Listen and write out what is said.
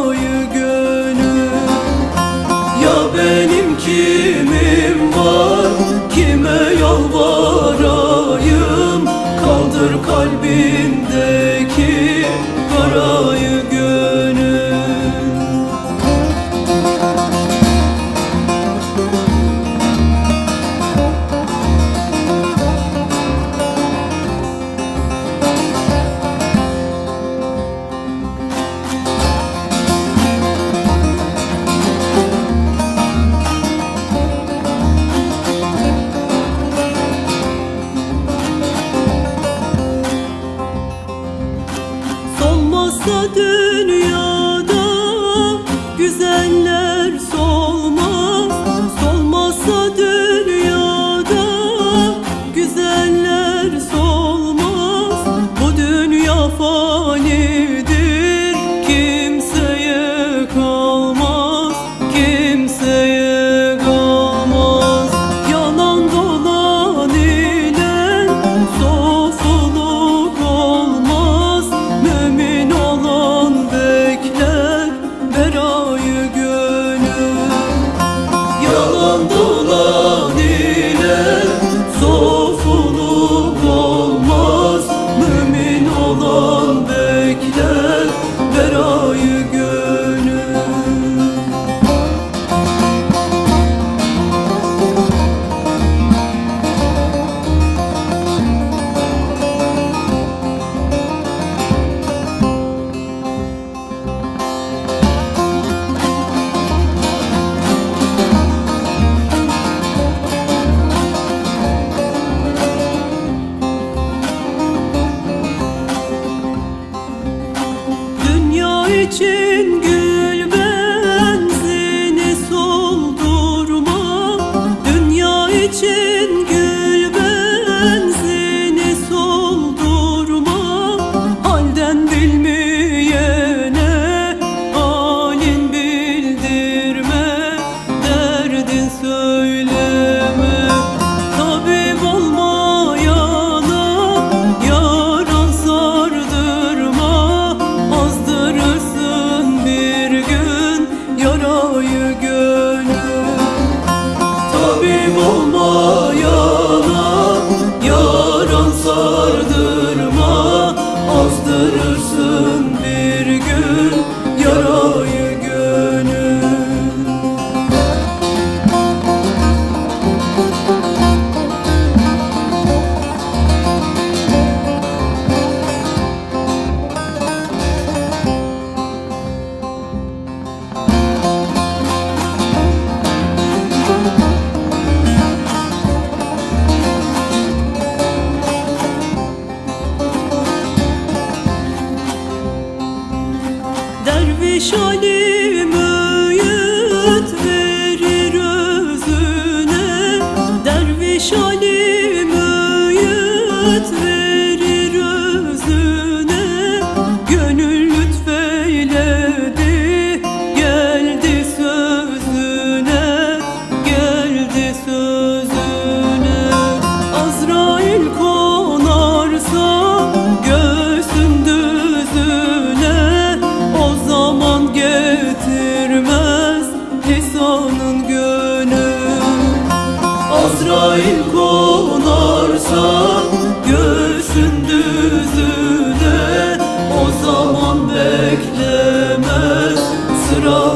berayı gönül. Ya benim kimim var, kime yalvarayım? Kaldır kalbimdeki karayı gönül. Solmazsa dünyada güzeller solmaz. Solmazsa dünyada güzeller solmaz. Bu dünya fanidir, kimseye kalmaz, kimseye kalmaz. Yalan dolan ile sofuluk olmaz. Mümin olan bekler berayı gönül. Yalan dolan ile sofuluk olmaz. Mümin olan bekler berayı gönül. Dünya için gül benzini soldurma. Dünya için gül benzini soldurma. Halden bilmeyene halin bildirme. Derdin söyleme. Tabip olmayana yaran sardırma. Azdırırsın bir gün yarayı gönül. Tabip olmayana yaran sardırma. Azdırırsın bir gün yarayı gönül. Derviş alim öğüt verir özüne. Derviş alim öğüt verir özüne. Gönül lütfeyledi, geldi sözüne, geldi sözüne. Azrail konarsa göğsün düzüne, o zaman getirmez lisanın gönül. Azrail konarsa göğsün düzüne, o zaman beklemez sıra